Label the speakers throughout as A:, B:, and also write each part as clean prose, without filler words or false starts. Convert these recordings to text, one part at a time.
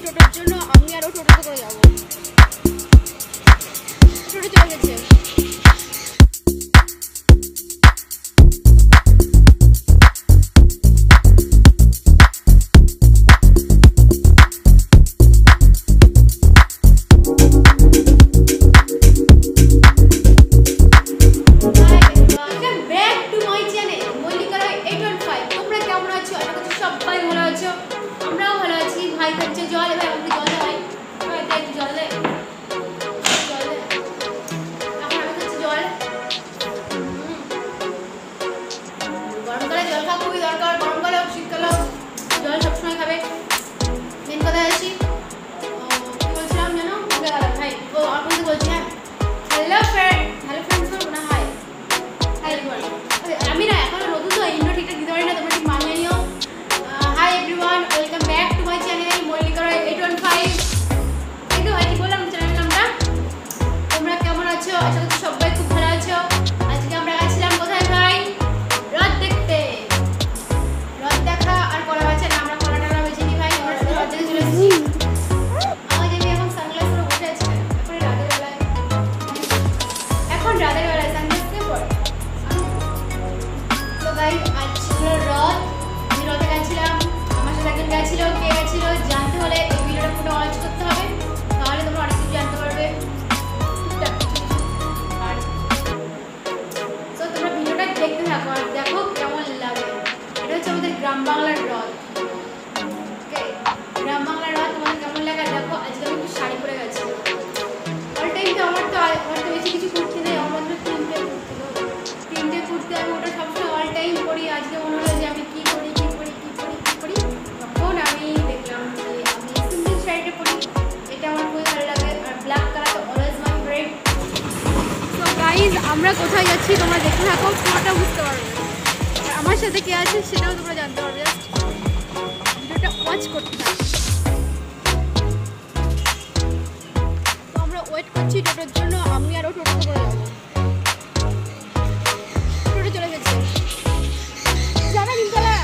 A: টোটোর জন্য, আমি আরও টোটোতে করে যাবো। টোটো চলে গেছে। আমরা কোথায় যাচ্ছি তোমরা দেখে থাকো, পুরোটা বুঝতে পারবে। আর আমার সাথে কে আছে সেটাও তোমরা জানতে পারবে, ভিডিওটা ওয়াচ করতে থাকো। তো আমরা ওয়েট করছি টোটোর জন্য, আমি আরও টোটোতে করে যাবো। টোটো চলে গেছে। যাবে নিমতলা?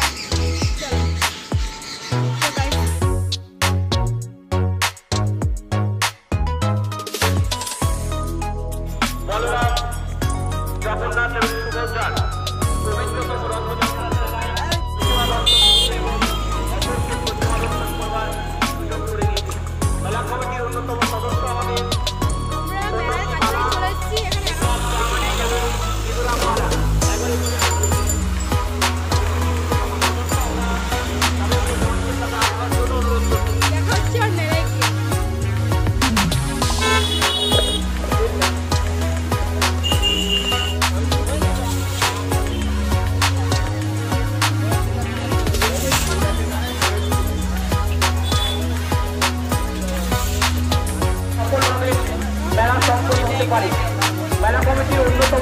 B: মেলা কমিটির অন্যতম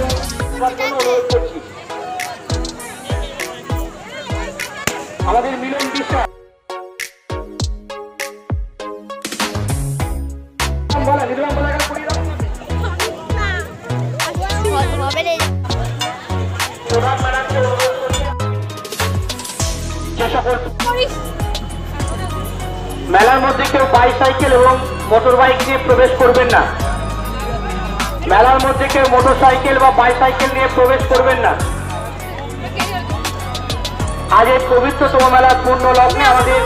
B: আমাদের মিলন বিশ্বাস মেলার মধ্যে কেউ বাইসাইকেল এবং মোটর বাইক নিয়ে প্রবেশ করবেন না। মেলার মধ্যে কেউ মোটরসাইকেল বা বাইসাইকেল নিয়ে প্রবেশ করবেন না। আজ এই পবিত্রতম মেলার পূর্ণ লগ্নে আমাদের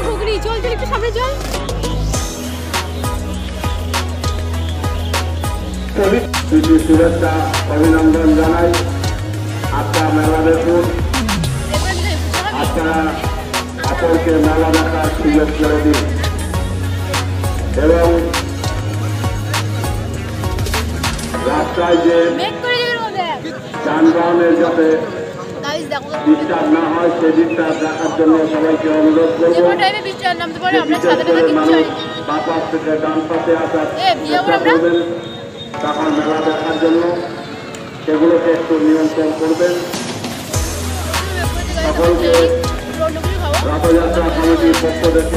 B: শুভেচ্ছা অভিনন্দন জানাই। আপনারা মেলা দেখুন, আপনারা আপনাকে মেলা দেখার সুযোগ করে দিন এবং রাস্তায় যে যানবাহনের যাতে ডিস্টার্ব না হয় সেই দিকটা দেখার জন্য সবাইকে অনুরোধ করবো। বাঁ পাশ থেকে ডান পাশে আসার চেষ্টা করবেন তখন মেলা দেখার জন্য, সেগুলোকে একটু নিয়ন্ত্রণ করবেন। সকলকে রথযাত্রা কমিটির পক্ষ থেকে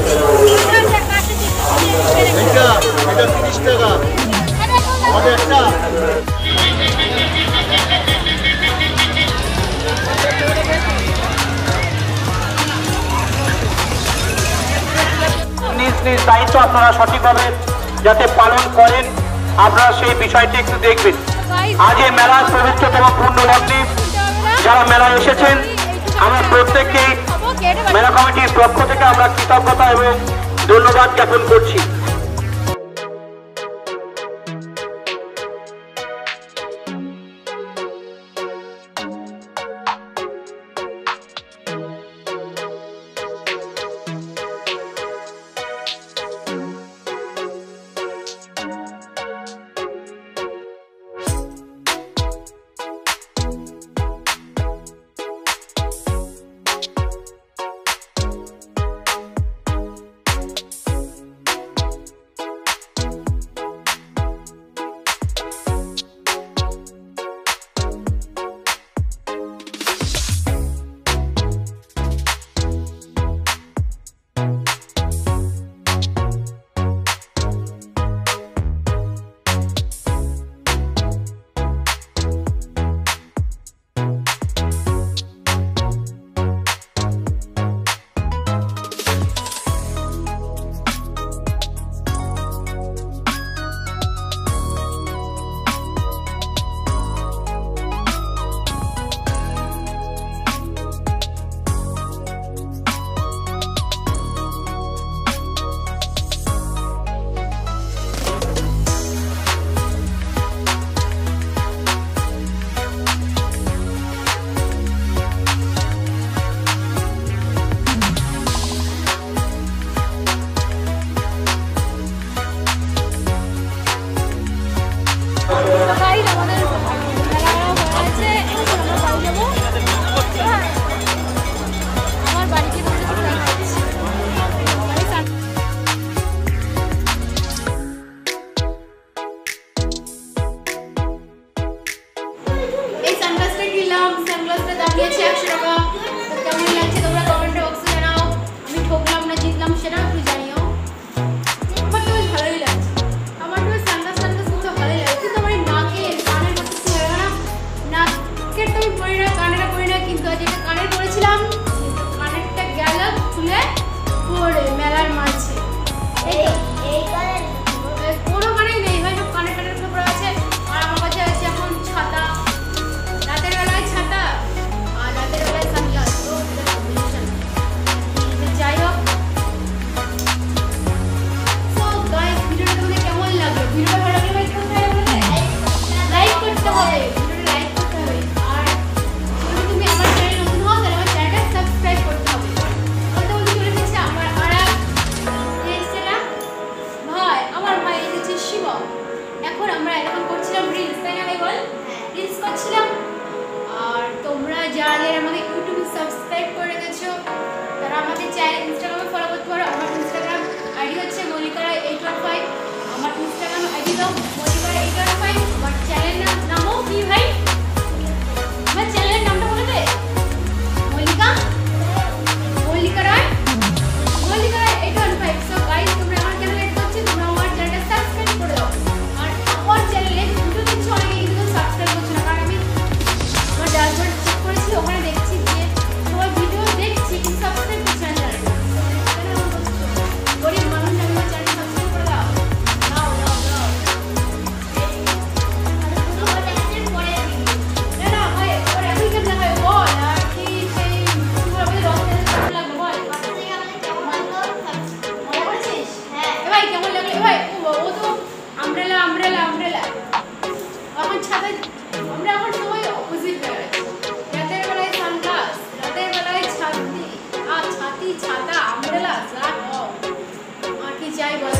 B: নিজ নিজ দায়িত্ব আপনারা সঠিকভাবে যাতে পালন করেন, আপনারা সেই বিষয়টি একটু দেখবেন। আজ এই মেলার পবিত্রতম পূর্ণলগ্নে যারা মেলায় এসেছেন, আমরা প্রত্যেককেই মেলা কমিটির পক্ষ থেকে আমরা কৃতজ্ঞতা এবং ধন্যবাদ জ্ঞাপন করছি।
A: যাই বল